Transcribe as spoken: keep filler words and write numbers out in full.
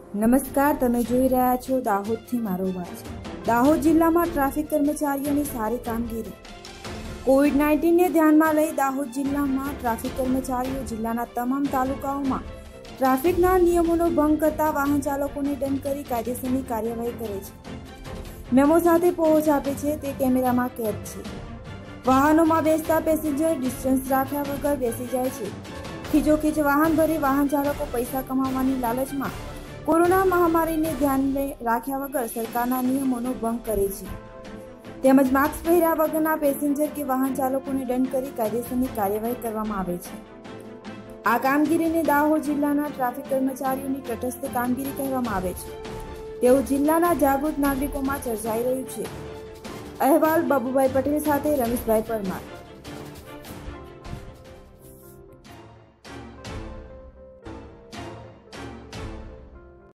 નમસ્કાર, તમે જોઈ રહ્યા છો દાહોદથી મારો અવાજ। દાહોદ જિલ્લામાં ટ્રાફિક કર્મચારીઓની સારી કામગીરી। કોવિડ નાઇન્ટીનને ધ્યાનમાં લઈ દાહોદ જિલ્લામાં ટ્રાફિક કર્મચારીઓ જિલ્લાના તમામ તાલુકાઓમાં ટ્રાફિકના નિયમોનો ભંગ કરતા વાહન ચાલકોને દંડ કરી કાયદેસરની કાર્યવાહી કરે છે। મેમો સાથે પહોંચ આપે છે, તે કેમેરામાં કેદ છે। વાહનોમાં બેસતા પેસેન્જર ડિસ્ટન્સ રાખ્યા વગર બેસી જાય છે। ખીચોખીચ વાહન ભરી વાહન ચાલકો પૈસા કમાવાની લાલચમાં કોરોના મહામારીને ધ્યાને રાખ્યા વગર સરકારના નિયમોનો ભંગ કરે છે, તેમજ માસ્ક પહેર્યા વગરના પેસેન્જર કે વાહન ચાલકોને દંડ કરી કાયદેસરની કાર્યવાહી કરવામાં આવે છે। આ કામગીરીને દાહોદ જિલ્લાના ટ્રાફિક કર્મચારીઓની તટસ્થ કામગીરી કહેવામાં આવે છે, તેવું જિલ્લાના જાગૃત નાગરિકોમાં ચર્ચાઈ રહ્યું છે। અહેવાલ બાબુભાઈ પટેલ સાથે રમેશભાઈ પરમાર।